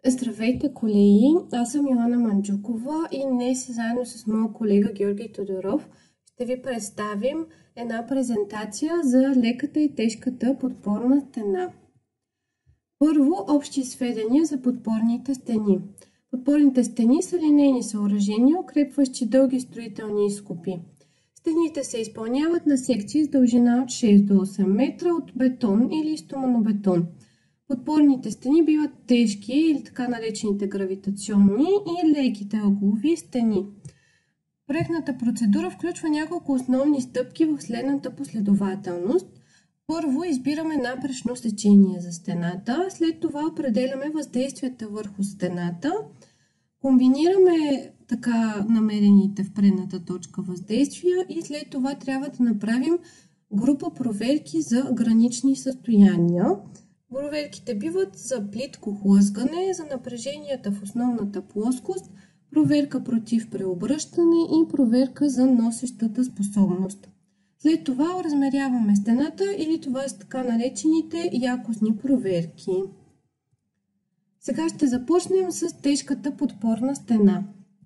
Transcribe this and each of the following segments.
Здравейте, колеги! Аз съм Йоана Манджукова и днес заедно с моя колега Георги Тодоров ще ви представим една презентация за леката и тежката подпорна стена. Първо, общи сведения за подпорните стени. Подпорните стени са линейни съоръжения, укрепващи дълги строителни изкопи. Стените се изпълняват на секции с дължина от 6 до 8 метра от бетон или стоманобетон. Подпорните стени биват тежки или така наречените гравитационни и леките ъглови стени. Проектната процедура включва няколко основни стъпки в следната последователност. Първо избираме напречно сечение за стената, след това определяме въздействията върху стената, комбинираме така намерените в предната точка въздействия и след това трябва да направим група проверки за гранични състояния. Проверките биват за плитко хлъзгане, за напреженията в основната плоскост, проверка против преобръщане и проверка за носещата способност. След това размеряваме стената или това са така наречените якостни проверки. Сега ще започнем с тежката подпорна стена.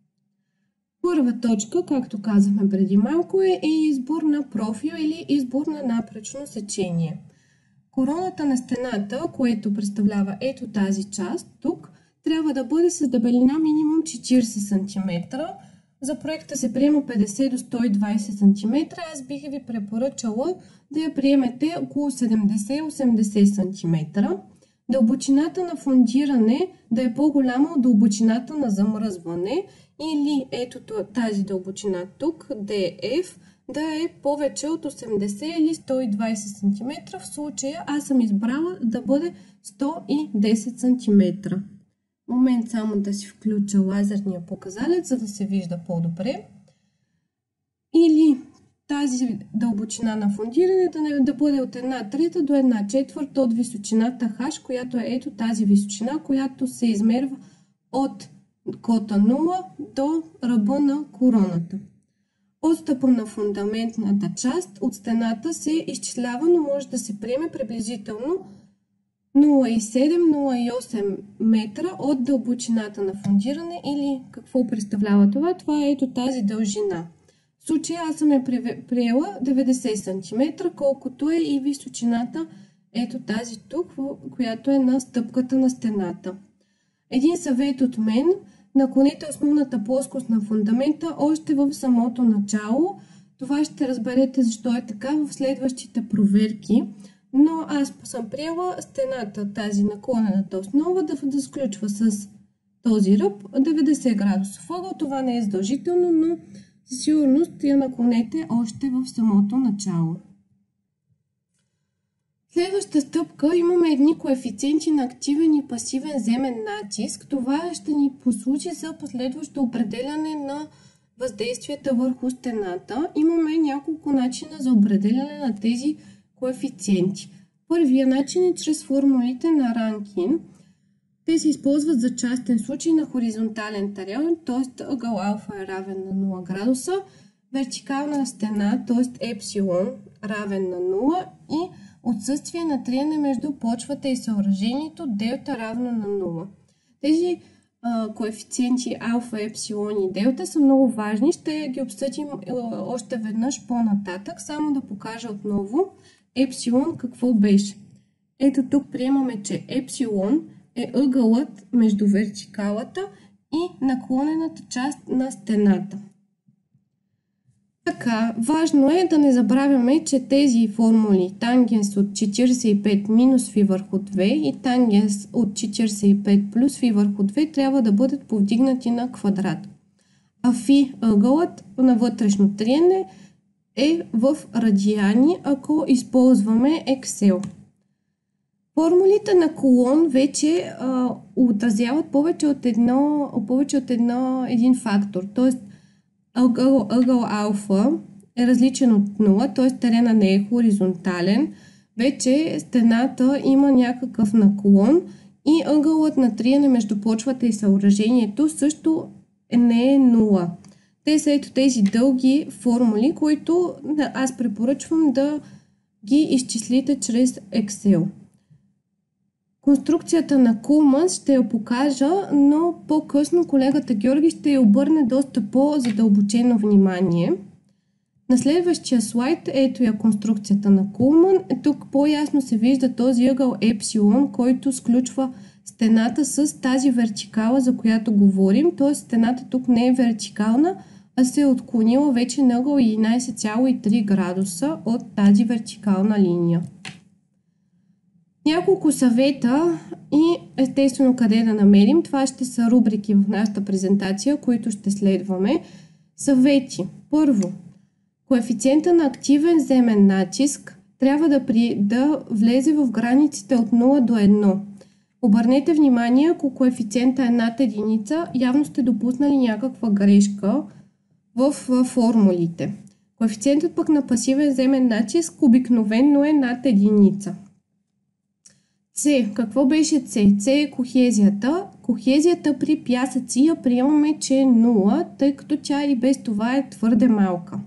Първа точка, както казахме преди малко, е избор на профил или избор на напречно сечение. Короната на стената, което представлява ето тази част, тук, трябва да бъде с дебелина минимум 40 см. За проекта се приема 50 до 120 см. Аз бих ви препоръчала да я приемете около 70-80 см. Дълбочината на фундиране да е по-голяма от дълбочината на замръзване или ето тази дълбочина тук, DF, да е повече от 80 или 120 см. В случая аз съм избрала да бъде 110 см. Момент само да си включа лазерния показалец, за да се вижда по-добре. Или тази дълбочина на фундиране да бъде от 1/3 до 1/4 от височината H, която е ето тази височина, която се измерва от кота 0 до ръба на короната. Отстъпа на фундаментната част от стената се изчислява, но може да се приеме приблизително 0,7-0,8 метра от дълбочината на фундиране или какво представлява това? Това е ето тази дължина. В случая аз съм приела 90 см, колкото е и височината ето тази тук, която е на стъпката на стената. Един съвет от мен: наклонете основната плоскост на фундамента още в самото начало. Това ще разберете защо е така в следващите проверки. Но аз съм приела стената, тази наклонената основа, да сключва с този ръб 90 градусов ъгъл. Това не е задължително, но със сигурност я наклонете още в самото начало. Следваща стъпка имаме едни коефициенти на активен и пасивен земен натиск. Това ще ни послужи за последващо определяне на въздействията върху стената. Имаме няколко начина за определяне на тези коефициенти. Първия начин е чрез формулите на Ранкин. Те се използват за частен случай на хоризонтален терен, т.е. ъгъл алфа е равен на 0 градуса, вертикална стена, т.е. епсилон равен на 0 и отсъствие на триене между почвата и съоръжението, делта равно на 0. Тези коефициенти алфа, епсилон и делта са много важни. Ще ги обсъдим още веднъж по-нататък. Само да покажа отново епсилон какво беше. Ето тук приемаме, че епсилон е ъгълът между вертикалата и наклонената част на стената. Така, важно е да не забравяме, че тези формули тангенс от 45 минус фи върху 2 и тангенс от 45 плюс фи върху 2 трябва да бъдат повдигнати на квадрат. А фи, ъгълът на вътрешно триене, е в радиани, ако използваме Excel. Формулите на колон вече отразяват повече от един фактор, т.е. ъгъл алфа е различен от 0, т.е. терена не е хоризонтален, вече стената има някакъв наклон и ъгълът на триене между почвата и съоръжението също не е 0. Те са ето тези дълги формули, които аз препоръчвам да ги изчислите чрез Excel. Конструкцията на Кулман ще я покажа, но по-късно колегата Георги ще я обърне доста по-задълбочено внимание. На следващия слайд ето я конструкцията на Кулман. Тук по-ясно се вижда този ъгъл епсилон, който сключва стената с тази вертикала, за която говорим. Т.е. стената тук не е вертикална, а се е отклонила вече на ъгъл 11,3 градуса от тази вертикална линия. Няколко съвета и естествено къде да намерим. Това ще са рубрики в нашата презентация, които ще следваме. Съвети. Първо, коефициента на активен земен натиск трябва да влезе в границите от 0 до 1. Обърнете внимание, ако коефициента е над единица, явно сте допуснали някаква грешка в формулите. Коефициентът пък на пасивен земен натиск обикновено е над единица. С. Какво беше С? С е кохезията. Кохезията при пясъци я приемаме, че е 0, тъй като тя и без това е твърде малка.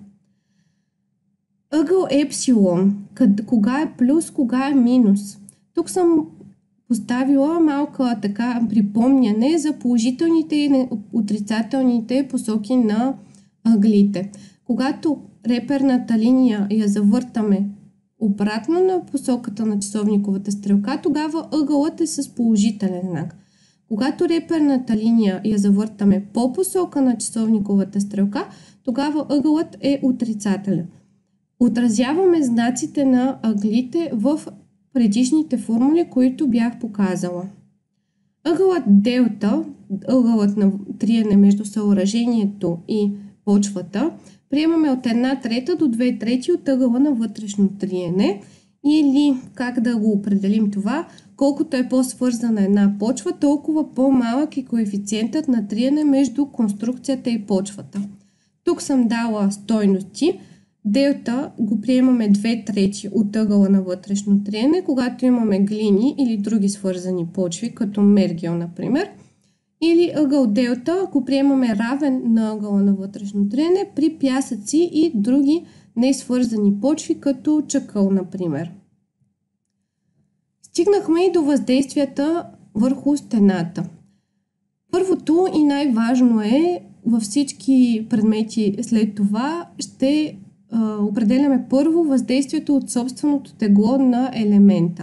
Ъгъл епсилон. Кога е плюс, кога е минус? Тук съм поставила малка така припомняне за положителните и отрицателните посоки на ъглите. Когато реперната линия я завъртаме обратно на посоката на часовниковата стрелка, тогава ъгълът е с положителен знак. Когато реперната линия я завъртаме по посока на часовниковата стрелка, тогава ъгълът е отрицателен. Отразяваме знаците на ъглите в предишните формули, които бях показала. Ъгълът делта, ъгълът на триене между съоръжението и почвата, приемаме от 1/3 до 2/3 от ъгъла на вътрешно триене, или как да го определим това, колкото е по-свързана една почва, толкова по-малък е коефициентът на триене между конструкцията и почвата. Тук съм дала стойности. Делта го приемаме 2/3 от ъгъла на вътрешно триене, когато имаме глини или други свързани почви, като мергел, например. Или ъгъл делта го приемаме равен на ъгъла на вътрешно триене при пясъци и други несвързани почви, като чакъл, например. Стигнахме и до въздействията върху стената. Първото и най-важно е, във всички предмети след това ще определяме първо въздействието от собственото тегло на елемента.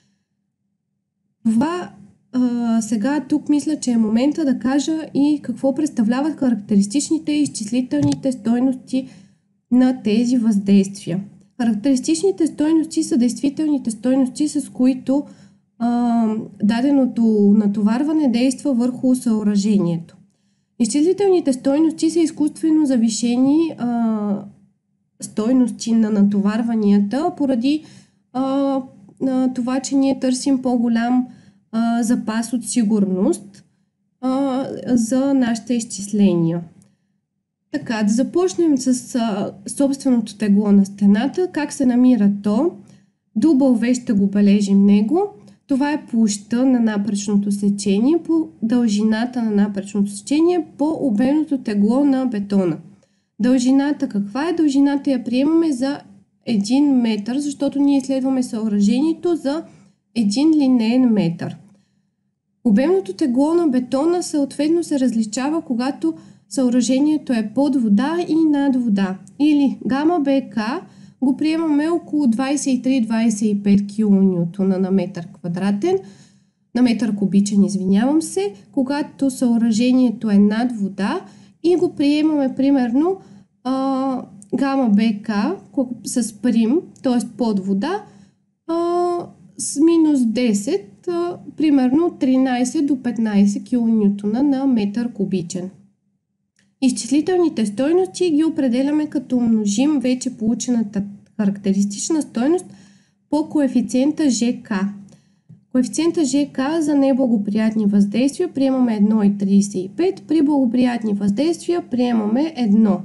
Това сега тук мисля, че е момента да кажа и какво представляват характеристичните и изчислителните стойности на тези въздействия. Характеристичните стойности са действителните стойности, с които даденото натоварване действа върху съоръжението. Изчислителните стойности са изкуствено завишени стойности на натоварванията поради това, че ние търсим по-голям запас от сигурност за нашите изчисления. Така, да започнем с собственото тегло на стената. Как се намира то? W ще го бележим него. Това е площта на напречното сечение по дължината на напречното сечение по обемното тегло на бетона. Дължината каква е? Дължината я приемаме за 1 метър, защото ние изследваме съоръжението за 1 линеен метър. Обемното тегло на бетона съответно се различава, когато съоръжението е под вода и над вода. Или гама БК го приемаме около 23-25 кН на метър квадратен, на метър кубичен, извинявам се, когато съоръжението е над вода и го приемаме примерно гама БК с прим, т.е. под вода, с минус 10, примерно 13 до 15 кН на метър кубичен. Изчислителните стойности ги определяме като умножим вече получената характеристична стойност по коефициента ЖК. Коефициента ЖК за неблагоприятни въздействия приемаме 1,35, при благоприятни въздействия приемаме 1.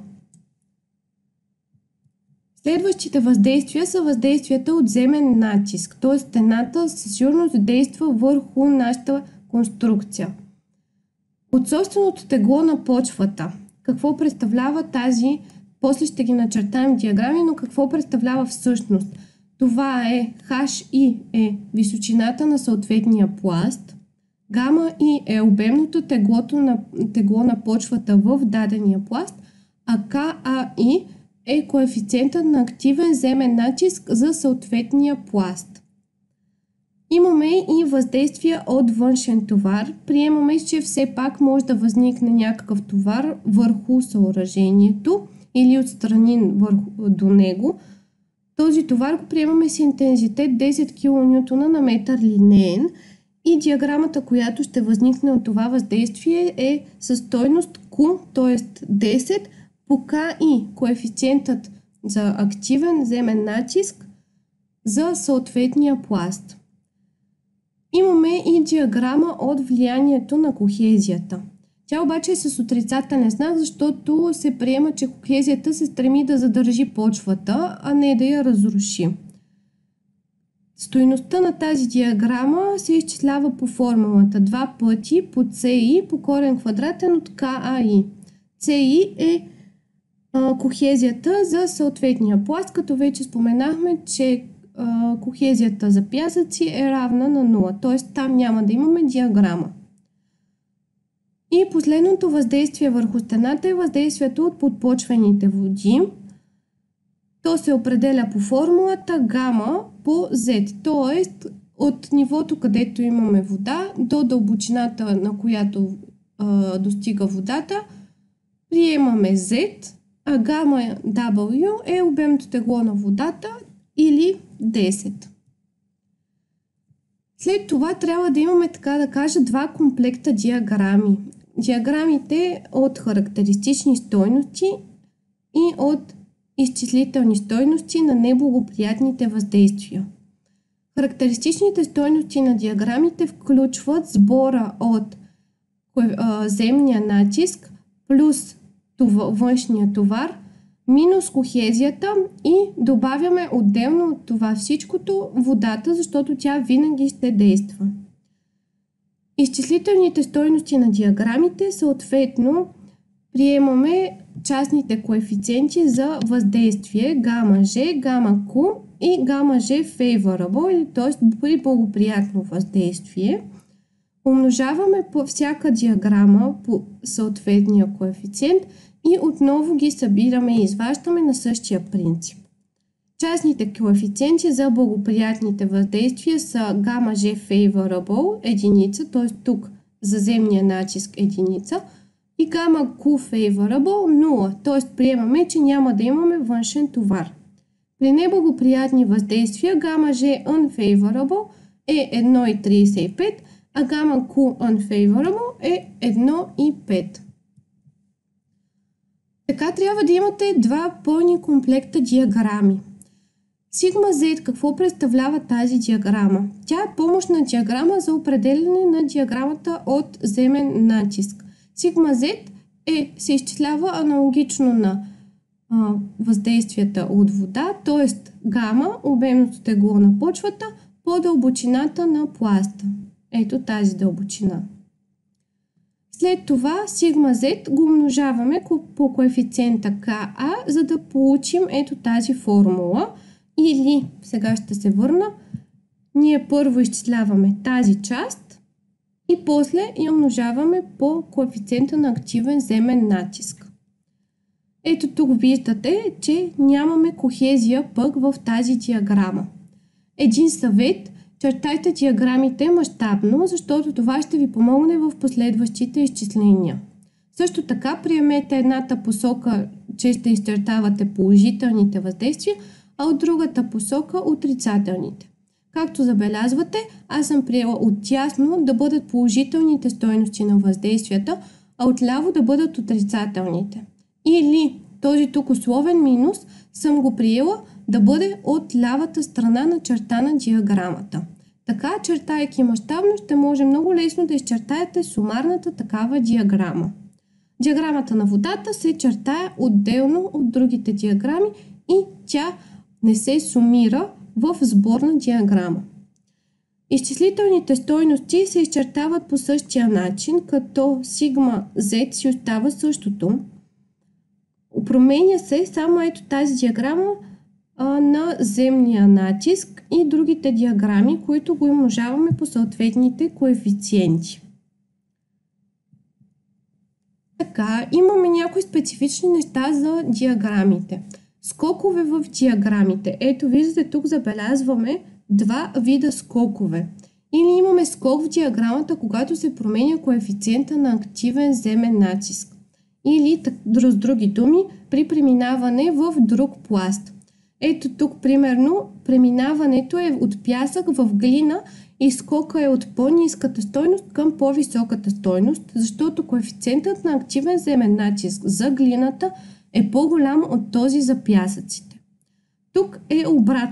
Следващите въздействия са въздействията от земен натиск, т.е. стената със сигурност действа върху нашата конструкция. От собственото тегло на почвата. Какво представлява тази? После ще ги начертаем диаграми, но какво представлява всъщност? Това е HI е височината на съответния пласт, гама I е обемното тегло на почвата в дадения пласт, а KAI е коефициентът на активен земен натиск за съответния пласт. Имаме и въздействие от външен товар. Приемаме, че все пак може да възникне някакъв товар върху съоръжението или отстрани до него. Този товар го приемаме с интензитет 10 кН на метър линеен и диаграмата, която ще възникне от това въздействие е със стойност Q, т.е. 10 по KI, коефициентът за активен земен натиск за съответния пласт. Имаме и диаграма от влиянието на кохезията. Тя обаче е с отрицателен знак, защото се приема, че кохезията се стреми да задържи почвата, а не да я разруши. Стойността на тази диаграма се изчислява по формулата 2 пъти по CI по корен квадратен от KAI. CI е кохезията за съответния пласт, като вече споменахме, че кохезията за пясъци е равна на 0, т.е. там няма да имаме диаграма. И последното въздействие върху стената е въздействието от подпочвените води. То се определя по формулата гама по Z, т.е. от нивото, където имаме вода, до дълбочината, на която достига водата, приемаме Z, а гама W е обемното тегло на водата или 10. След това трябва да имаме, така да кажа, два комплекта диаграми. Диаграмите от характеристични стойности и от изчислителни стойности на неблагоприятните въздействия. Характеристичните стойности на диаграмите включват сбора от земния натиск плюс външния товар минус кохезията и добавяме отделно от това всичкото водата, защото тя винаги ще действа. Изчислителните стойности на диаграмите съответно приемаме частните коефициенти за въздействие гама G, гама Q и гама G favorable, т.е. при благоприятно въздействие. Умножаваме по всяка диаграма по съответния коефициент и отново ги събираме и изваждаме на същия принцип. Частните коефициенти за благоприятните въздействия са гама G favorable единица, т.е. тук за земния натиск единица, и гама Q favorable 0, т.е. приемаме, че няма да имаме външен товар. При неблагоприятни въздействия гама G unfavorable е 1,35, а гама Q unfavorable е 1,5. Така трябва да имате два пълни комплекта диаграми. Сигма Z какво представлява тази диаграма? Тя е помощна диаграма за определяне на диаграмата от земен натиск. Сигма Z се изчислява аналогично на въздействията от вода, т.е. гама, обемното тегло на почвата, по дълбочината на пласта. Ето тази дълбочина. След това сигма Z го умножаваме по коефициента Ka, за да получим ето тази формула. Или, сега ще се върна, ние първо изчисляваме тази част и после я умножаваме по коефициента на активен земен натиск. Ето тук виждате, че нямаме кохезия пък в тази диаграма. Един съвет: чертайте диаграмите мащабно, защото това ще ви помогне в последващите изчисления. Също така приемете едната посока, че ще изчертавате положителните въздействия, а от другата посока отрицателните. Както забелязвате, аз съм приела отдясно да бъдат положителните стойности на въздействията, а отляво да бъдат отрицателните. Или този тук условен минус съм го приела да бъде от лявата страна на черта на диаграмата. Така, чертайки мащабно, ще може много лесно да изчертаете сумарната такава диаграма. Диаграмата на водата се чертае отделно от другите диаграми и тя не се сумира в сборна диаграма. Изчислителните стойности се изчертават по същия начин, като сигма Z си остава същото. Променя се само ето тази диаграма, на земния натиск и другите диаграми, които го умножаваме по съответните коефициенти. Така, имаме някои специфични неща за диаграмите. Скокове в диаграмите. Ето, виждате, тук забелязваме два вида скокове. Или имаме скок в диаграмата, когато се променя коефициента на активен земен натиск. Или, с други думи, при преминаване в друг пласт. Ето тук, примерно, преминаването е от пясък в глина и скока е от по-ниската стойност към по-високата стойност, защото коефициентът на активен земен натиск за глината е по-голям от този за пясъците. Тук е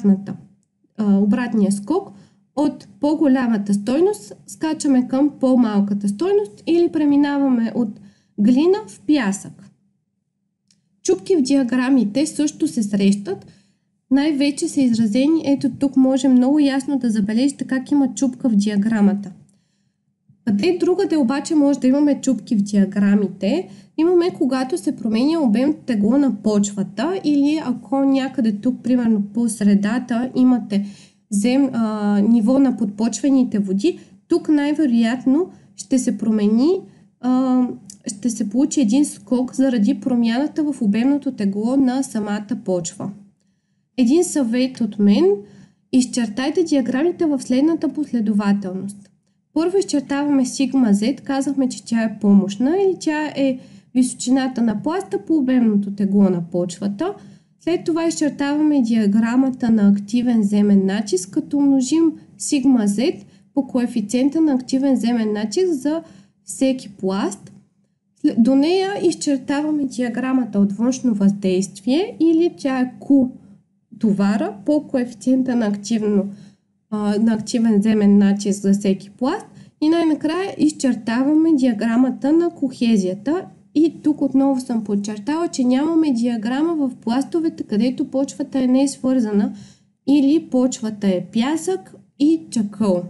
обратния скок. От по-голямата стойност скачаме към по-малката стойност или преминаваме от глина в пясък. Чупки в диаграмите също се срещат. Най-вече са изразени, ето тук може много ясно да забележите как има чупка в диаграмата. Къде другаде обаче може да имаме чупки в диаграмите? Имаме когато се променя обемното тегло на почвата или ако някъде тук, примерно по средата, имате ниво на подпочвените води, тук най-вероятно ще се промени, ще се получи един скок заради промяната в обемното тегло на самата почва. Един съвет от мен: изчертайте диаграмите в следната последователност. Първо изчертаваме сигма Z, казахме, че тя е помощна или тя е височината на пласта по обемното тегло на почвата. След това изчертаваме диаграмата на активен земен натиск, като умножим сигма Z по коефициента на активен земен натиск за всеки пласт. До нея изчертаваме диаграмата от външно въздействие или тя е Q товара по коефициента на активен земен натиск за всеки пласт и най-накрая изчертаваме диаграмата на кохезията. И тук отново съм подчертала, че нямаме диаграма в пластовете, където почвата е не свързана или почвата е пясък и чакъл.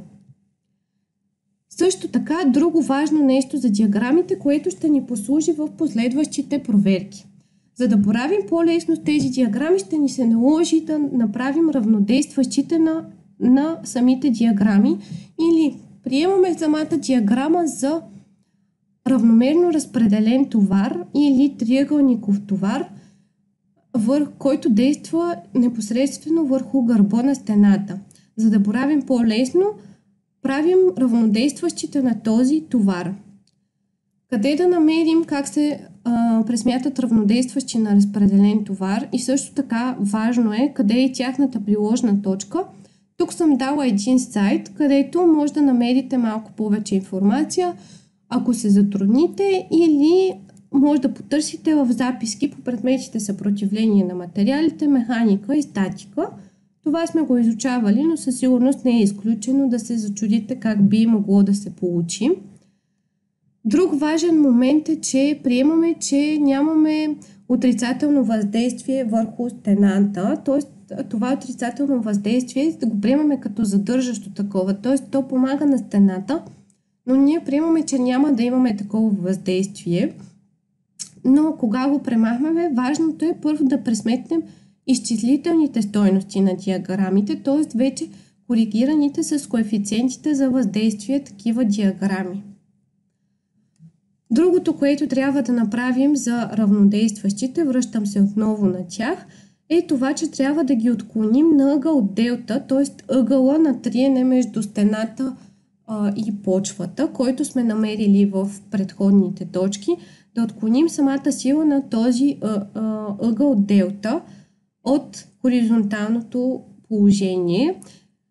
Също така, друго важно нещо за диаграмите, което ще ни послужи в последващите проверки. За да боравим по-лесно с тези диаграми, ще ни се наложи да направим равнодействащите на самите диаграми или приемаме самата диаграма за равномерно разпределен товар или триъгълников товар, който действа непосредствено върху гърба на стената. За да боравим по-лесно, правим равнодействащите на този товар. Къде да намерим как се пресмятат равнодействащи на разпределен товар и също така важно е къде е тяхната приложна точка. Тук съм дала един сайт, където може да намерите малко повече информация, ако се затрудните, или може да потърсите в записки по предметите съпротивление на материалите, механика и статика. Това сме го изучавали, но със сигурност не е изключено да се зачудите как би могло да се получи. Друг важен момент е, че приемаме, че нямаме отрицателно въздействие върху стената, т.е. това отрицателно въздействие да го приемаме като задържащо такова, т.е. то помага на стената, но ние приемаме, че няма да имаме такова въздействие. Но кога го премахваме, важното е първо да пресметнем изчислителните стойности на диаграмите, т.е. вече коригираните с коефициентите за въздействие такива диаграми. Другото, което трябва да направим за равнодействащите, връщам се отново на тях, е това, че трябва да ги отклоним на ъгъл делта, т.е. ъгъла на триене между стената и почвата, който сме намерили в предходните точки, да отклоним самата сила на този ъгъл делта от хоризонталното положение.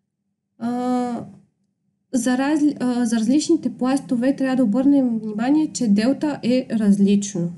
За различните пластове трябва да обърнем внимание, че делта е различно.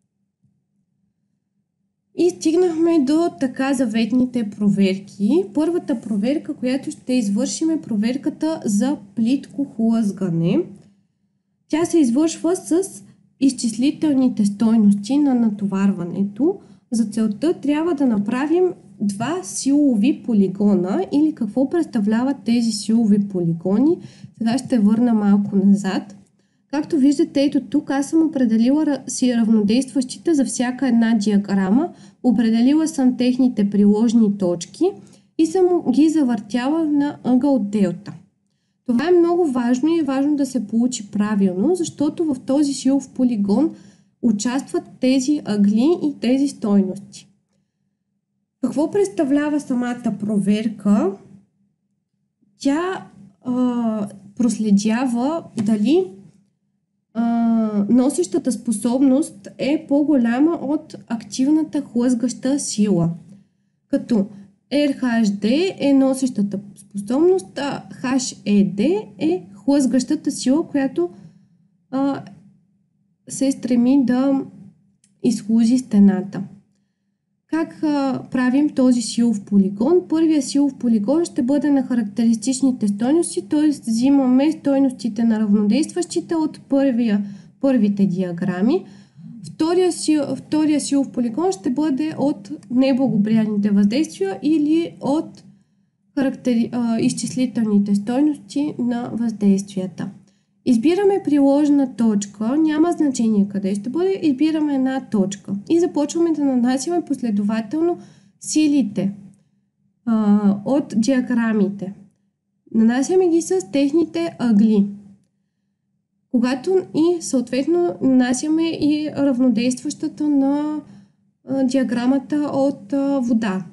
И стигнахме до така заветните проверки. Първата проверка, която ще извършим, е проверката за плитко хлъзгане. Тя се извършва с изчислителните стойности на натоварването. За целта трябва да направим два силови полигона или какво представляват тези силови полигони. Сега ще върна малко назад. Както виждате, ето тук аз съм определила си равнодействащите за всяка една диаграма, определила съм техните приложни точки и съм ги завъртяла на ъгъл делта. Това е много важно и е важно да се получи правилно, защото в този силов полигон участват тези ъгли и тези стойности. Какво представлява самата проверка? Тя проследява дали носещата способност е по-голяма от активната хлъзгаща сила. Като RHD е носещата способност, а HED е хлъзгащата сила, която се стреми да изхлузи стената. Как правим този силов полигон? Първият силов полигон ще бъде на характеристичните стойности, т.е. взимаме стойностите на равнодействащите от първите диаграми. Втория силов полигон ще бъде от неблагоприятните въздействия или от изчислителните стойности на въздействията. Избираме приложена точка, няма значение къде ще бъде, избираме една точка и започваме да нанасяме последователно силите от диаграмите. Нанасяме ги с техните ъгли. Когато и съответно нанасяме и равнодействащата на диаграмата от вода.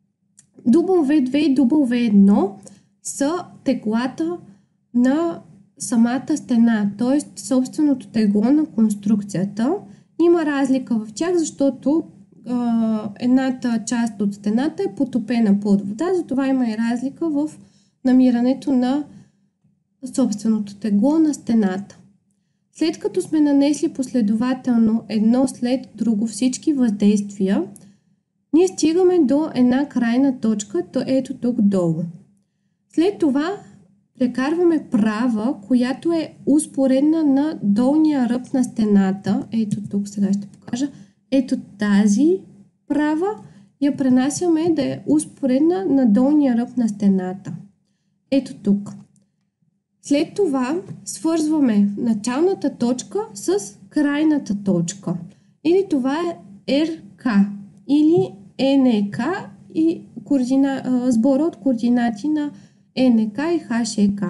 W2 и W1 са теглата на самата стена, т.е. собственото тегло на конструкцията. Има разлика в тях, защото едната част от стената е потопена под вода, затова има и разлика в намирането на собственото тегло на стената. След като сме нанесли последователно едно след друго всички въздействия, ние стигаме до една крайна точка, ето тук долу. След това прекарваме права, която е успоредна на долния ръб на стената. Ето тук, сега ще покажа. Ето тази права я пренасяме да е успоредна на долния ръб на стената. Ето тук. След това свързваме началната точка с крайната точка. Или това е RK или NK и сбора от координати на НК и ХЕК.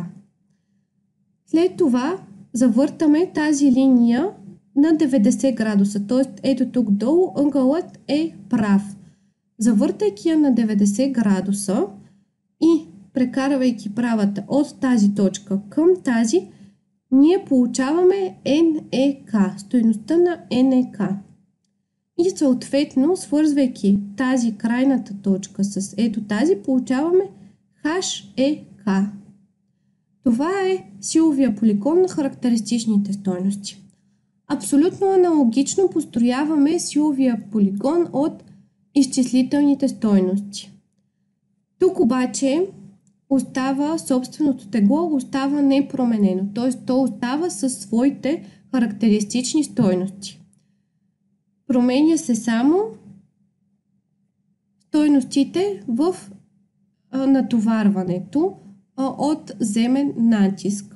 След това завъртаме тази линия на 90 градуса, т.е. ето тук долу ъгълът е прав. Завъртайки я на 90 градуса и прекарвайки правата от тази точка към тази, ние получаваме НЕК, стойността на НЕК. И съответно, свързвайки тази крайната точка с ето тази, получаваме HEK. Това е силовия полигон на характеристичните стойности. Абсолютно аналогично построяваме силовия полигон от изчислителните стойности. Тук обаче собственото тегло остава непроменено, т.е. то остава със своите характеристични стойности. Променя се само стойностите в натоварването от земен натиск.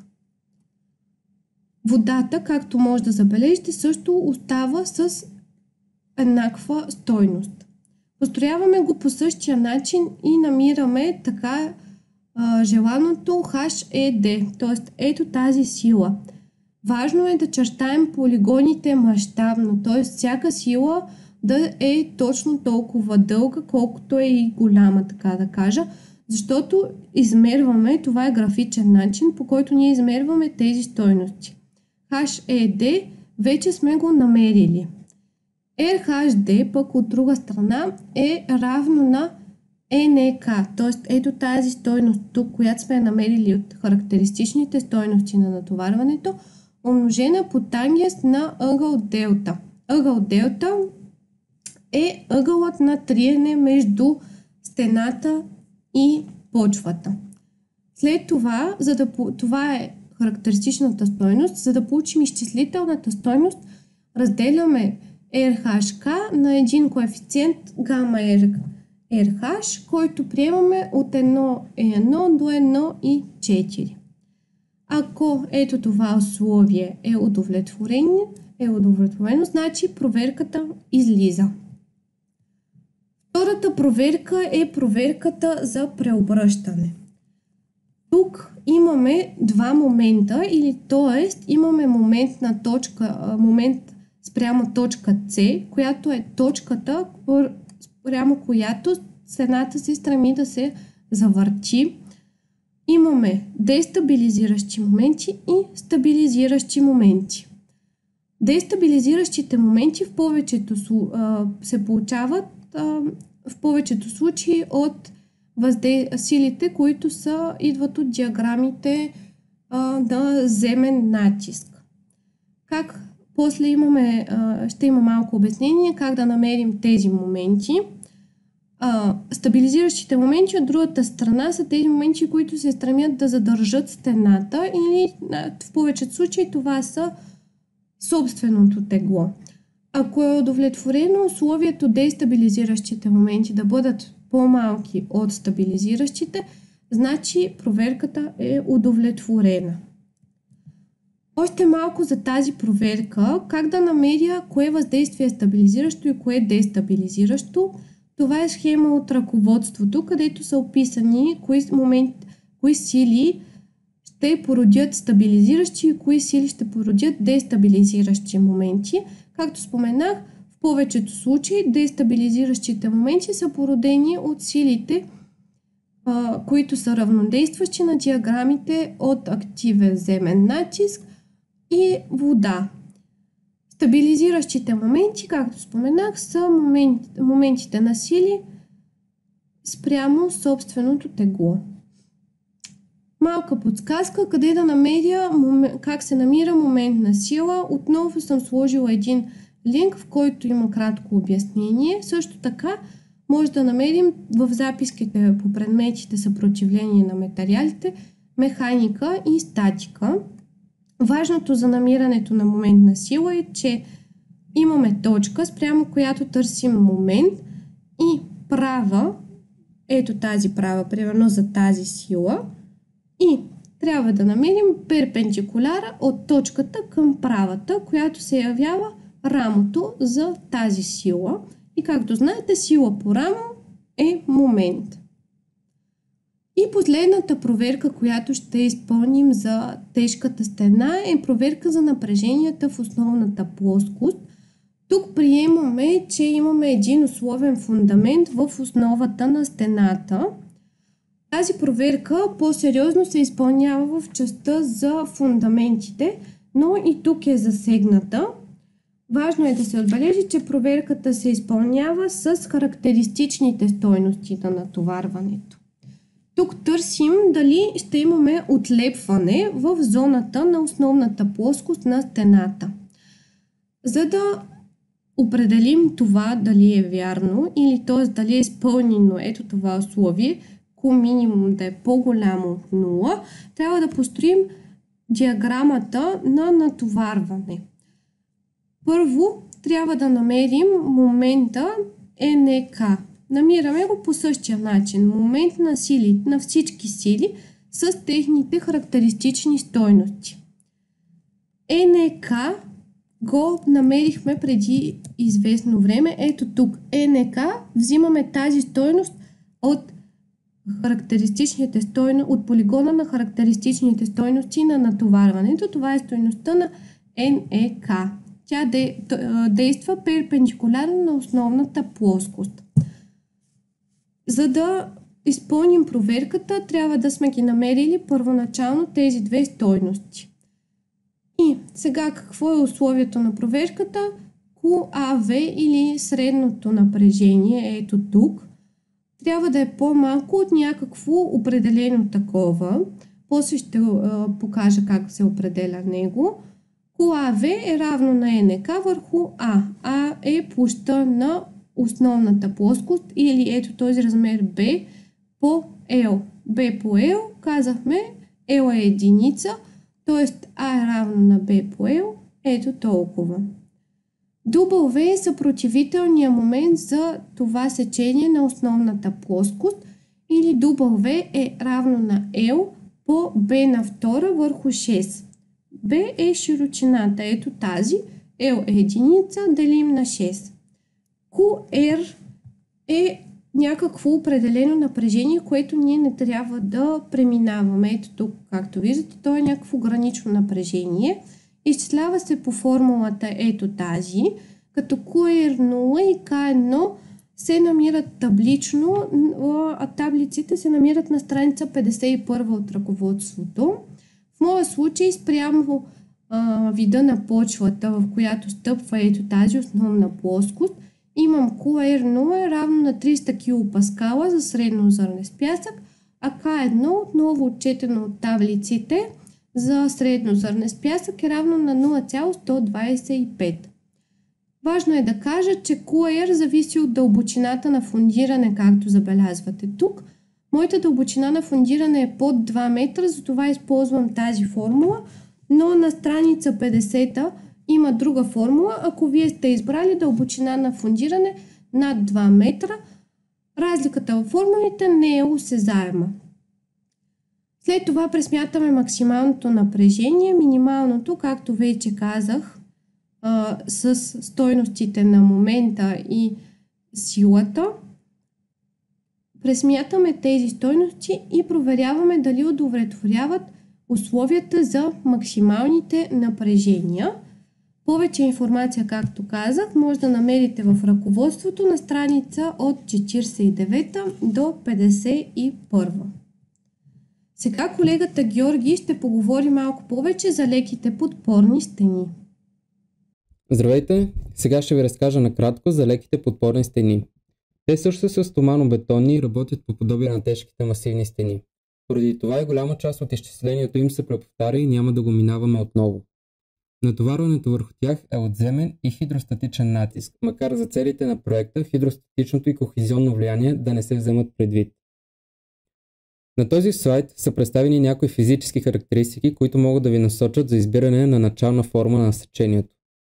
Водата, както може да забележите, също остава с еднаква стойност. Построяваме го по същия начин и намираме така желаното HED, т.е. ето тази сила. Важно е да чертаем полигоните мащабно, т.е. всяка сила да е точно толкова дълга, колкото е и голяма, така да кажа, защото измерваме, това е графичен начин, по който ние измерваме тези стойности. HED вече сме го намерили. RHD пък от друга страна е равно на НЕК, т.е. ето тази стойност тук, която сме намерили от характеристичните стойности на натоварването, умножена по тангенс на ъгъл делта. Ъгъл делта е ъгълът на триене между стената и почвата. След това, това е характеристичната стойност, за да получим изчислителната стойност, разделяме RHK на един коефициент гама RH, който приемаме от 1,1 до 1,4. Ако ето това условие е удовлетворено, значи проверката излиза. Втората проверка е проверката за преобръщане. Тук имаме два момента, или т.е. имаме момент спрямо точка С, която е точката, спрямо която стената се стреми да се завърти. Имаме дестабилизиращи моменти и стабилизиращи моменти. Дестабилизиращите моменти се получават в повечето случаи от силите, които идват от диаграмите на земен натиск. После ще има малко обяснение как да намерим тези моменти. Стабилизиращите моменти от другата страна са тези моменти, които се стремят да задържат стената, или в повечето случаи това са собственото тегло. Ако е удовлетворено условието дестабилизиращите моменти да бъдат по-малки от стабилизиращите, значи проверката е удовлетворена. Още малко за тази проверка, как да намеря кое въздействие е стабилизиращо и кое е дестабилизиращо. Това е схема от ръководството, където са описани кои сили ще породят стабилизиращи и кои сили ще породят дестабилизиращи моменти. Както споменах, в повечето случаи дестабилизиращите моменти са породени от силите, които са равнодействащи на диаграмите от активен земен натиск и вода. Стабилизиращите моменти, както споменах, са моментите на сили спрямо собственото тегло. Малка подсказка къде да намеря как се намира момент на сила. Отново съм сложила един линк, в който има кратко обяснение. Също така може да намерим в записките по предметите съпротивление на материалите, механика и статика. Важното за намирането на момент на сила е, че имаме точка, спрямо която търсим момент, и права, ето тази права, примерно за тази сила, и трябва да намерим перпендикуляра от точката към правата, която се явява рамото за тази сила. И както знаете, сила по рамо е момент. И последната проверка, която ще изпълним за тежката стена, е проверка за напреженията в основната плоскост. Тук приемаме, че имаме един условен фундамент в основата на стената. Тази проверка по-сериозно се изпълнява в частта за фундаментите, но и тук е засегната. Важно е да се отбележи, че проверката се изпълнява с характеристичните стойности на натоварването. Тук търсим дали ще имаме отлепване в зоната на основната плоскост на стената. За да определим това дали е вярно, или т.е. дали е изпълнено ето това условие, минимум да е по-голямо от 0, трябва да построим диаграмата на натоварване. Първо трябва да намерим момента НК. Намираме го по същия начин. Момент на всички сили с техните характеристични стойности. НК го намерихме преди известно време. Ето тук НК взимаме тази стойност от полигона на характеристичните стойности на натоварването. Това е стойността на НЕК. Тя действа перпендикулярно на основната плоскост. За да изпълним проверката, трябва да сме ги намерили първоначално тези две стойности. И сега какво е условието на проверката? QAV или средното напрежение, ето тук, трябва да е по-малко от някакво определено такова. После ще покажа как се определя него. QAV е равно на НК върху А. А е площта на основната плоскост, или ето този размер B по L. B по L, казахме, L е единица, т.е. А е равно на B по L, ето толкова. W е съпротивителният момент за това сечение на основната плоскост, или W е равно на L по b на втора върху 6. b е широчината, ето тази, L е единица, делим на 6. QR е някакво определено напрежение, което ние не трябва да преминаваме. Ето тук, както виждате, то е някакво гранично напрежение. Изчислява се по формулата ето тази, като QR0 и K1 се намират таблично, а таблиците се намират на страница 51 от ръководството. В моя случай спрямо вида на почвата, в която стъпва ето тази основна плоскост, имам QR0 е равно на 300 кПа за среднозърнест пясък, а K1, отново отчетено от таблиците, за среднозърнест пясък е равно на 0,125. Важно е да кажа, че QR зависи от дълбочината на фундиране, както забелязвате тук. Моята дълбочина на фундиране е под 2 метра, затова използвам тази формула, но на страница 50 има друга формула. Ако вие сте избрали дълбочина на фундиране над 2 метра, разликата във формулите не е осезаема. След това пресмятаме максималното напрежение, минималното, както вече казах, с стойностите на момента и силата. Пресмятаме тези стойности и проверяваме дали удовлетворяват условията за максималните напрежения. Повече информация, както казах, може да намерите в ръководството на страница от 49 до 51. Сега колегата Георги ще поговори малко повече за леките подпорни стени. Здравейте! Сега ще ви разкажа накратко за леките подпорни стени. Те също са стоманобетонни и работят по подобие на тежките масивни стени. Поради това и голяма част от изчислението им се преповтаря и няма да го минаваме отново. Натоварването върху тях е отземен и хидростатичен натиск, макар за целите на проекта хидростатичното и кохезионно влияние да не се вземат предвид. На този слайд са представени някои физически характеристики, които могат да ви насочат за избиране на начална форма на сечението.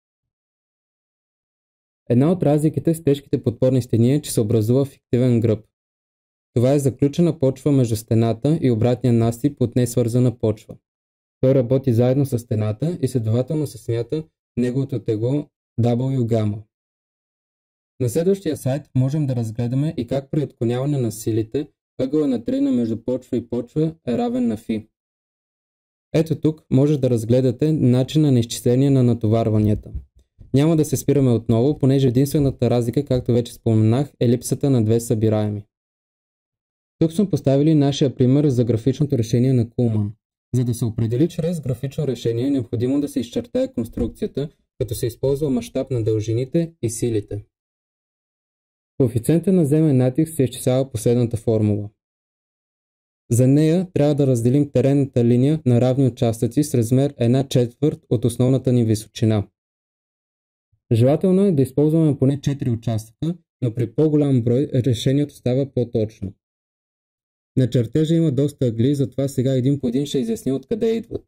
Една от разликите с тежките подпорни стени е, че се образува фиктивен гръб. Това е заключена почва между стената и обратния насип от несвързана почва. Той работи заедно с стената и следователно се смята неговото тегло W гама. На следващия слайд можем да разгледаме и как при отклоняване на силите ъгълът на тръгна между почва и почва е равен на φ. Ето тук може да разгледате начина на изчисление на натоварванията. Няма да се спираме отново, понеже единствената разлика, както вече споменах, е липсата на две събираеми. Тук сме поставили нашия пример за графичното решение на Кулман. За да се определи чрез графично решение, е необходимо да се изчертае конструкцията, като се използва мащаб на дължините и силите. Коефициентът на земен натиск се изчислява последната формула. За нея трябва да разделим теренната линия на равни участъци с размер 1/4 от основната ни височина. Желателно е да използваме поне 4 участъка, но при по-голям брой решението става по-точно. На чертежа има доста ъгли, затова сега един по един ще изясня откъде идват.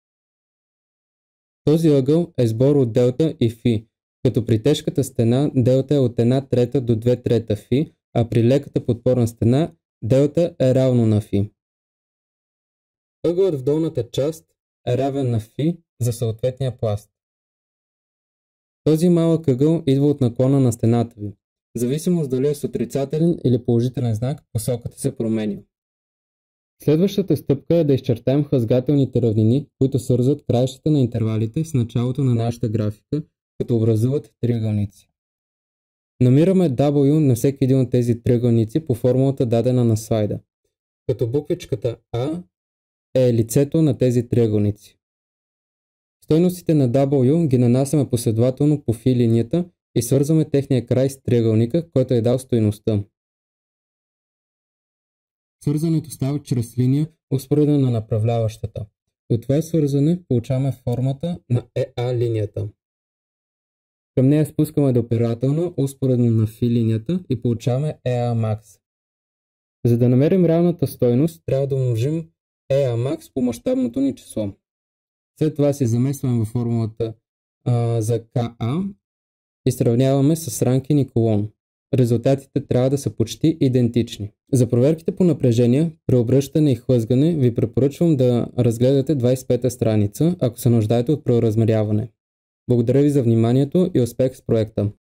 Този ъгъл е сбор от делта и φ, като при тежката стена делта е от 1/3 до 2/3 φ, а при леката подпорна стена делта е равно на φ. Ъгълът в долната част е равен на φ за съответния пласт. Този малък ъгъл идва от наклона на стената ви. В зависимост дали е с отрицателен или положителен знак, посоката се променя. Следващата стъпка е да изчертаем хъзгателните равнини, които свързват краищата на интервалите с началото на нашата графика, като образуват триъгълници. Намираме W на всеки един от тези триъгълници по формулата дадена на слайда, като буквичката А е лицето на тези триъгълници. Стойностите на W ги нанасяме последователно по φ линията и свързваме техния край с триъгълника, който е дал стойността. Свързването става чрез линия, успоредна на направляващата. От това свързване получаваме формата на EA линията. Към нея спускаме допирателно, успоредно на φ линията и получаваме EA max. За да намерим реалната стойност, трябва да умножим EA max по мащабното ни число. След това се замесваме във формулата за KA и сравняваме с Ранкин и Кулон. Резултатите трябва да са почти идентични. За проверките по напрежение, преобръщане и хлъзгане ви препоръчвам да разгледате 25-та страница, ако се нуждаете от преоразмеряване. Благодаря ви за вниманието и успех с проекта!